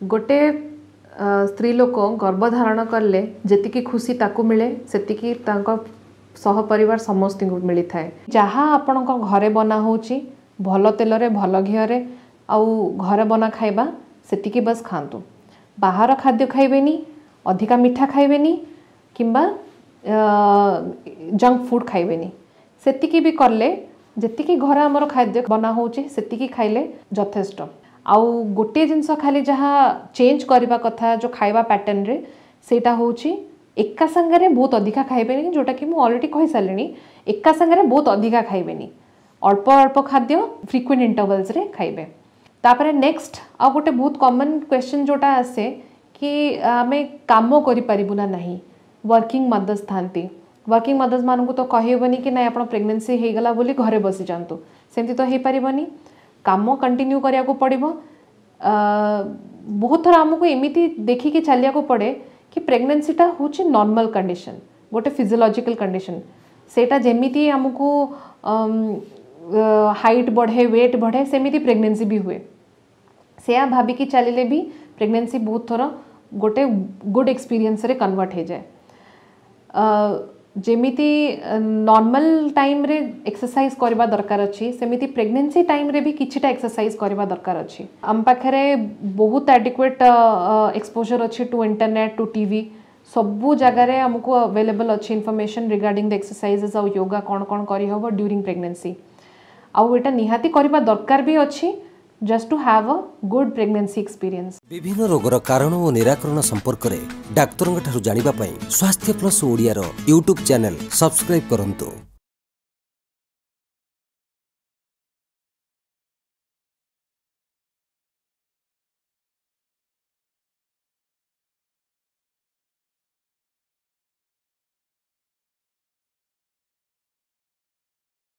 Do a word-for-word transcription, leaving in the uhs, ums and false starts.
गोटे स्त्री लोक गर्भधारण कले जी खुशी ताकू मिले सेतिकी सह परिवार समस्त मिली थाए। जहाँ आपण घरे बना होची भल तेल रे भल घी रे आउ घरे बना खाइबा सेतिकी बस खातु। बाहर खाद्य खाइबेनी, अधिका मिठा खाइबेनी किंबा जंक फूड खाइबेनी। सेतिकी भी करले जेतिकी घर आमर खाद्य बना होची सेतिकी खाइले यथेष्ट। आउ गोटे जिनस खाली जहाँ चेंज करबा कथा जो खाइबा पैटर्न रे सेटा होची एका संगे बहुत अधिका खाइबेनी, जोटा कि मु ऑलरेडी कहि सारलिनी। एका संगे बहुत अधिका खाइबेनी, अल्प अल्प खाद्य फ्रीक्वेंट इंटरवल्स रे खाइबे। तापरे नेक्स्ट आ गोटे बहुत कॉमन क्वेश्चन जोटा आसे कि आमे काम करि परिबु ना नहीं। वर्किंग मदर्स थांती, वर्किंग मदर्स मानकु तो कहबनी कि ना आपण प्रेगनेंसी हे गला बोली घरे बसी जांतु, सेमती तो हे परिबनी। काम कंटिन्यू करिया को पड़िबो। बहुत थर आमको एमिति देखी कि चलिया को पड़े कि प्रेगनेंसीटा होची नॉर्मल कंडीशन, गोटे फिजियोलॉजिकल कंडीशन। सेटा जेमिति आमको हाइट बढ़े, वेट बढ़े, सेमिति प्रेगनेंसी भी हुए। से भाविकी चलिले भी प्रेगनेंसी बहुत थर गोटे गुड एक्सपीरियंस रे कन्वर्ट हो जाए। जेमिति नॉर्मल टाइम रे एक्सरसाइज करबा दरकार अछि, सेमिति प्रेगनेंसी टाइम रे भी किछिटा एक्सरसाइज करबा दरकार अछि। हम पाखरे बहुत एडिक्वेट एक्सपोजर अछि टू इंटरनेट, टू टीवी, सबु जगह रे हमको अवेलेबल अछि इन्फॉर्मेशन रिगार्डिंग द एक्सरसाइजेस और योगा कोन कोन करि हबो ड्यूरिंग प्रेगनेंसी। आउ एटा निहाती करबा दरकार भी अछि just to have a good pregnancy experience। विभिन्न रोगर कारण और निराकरण संपर्क में डाक्तरों ठारू जानिबा पई स्वास्थ्य प्लस ओडिया रो यूट्यूब चैनल सब्सक्राइब करंतु।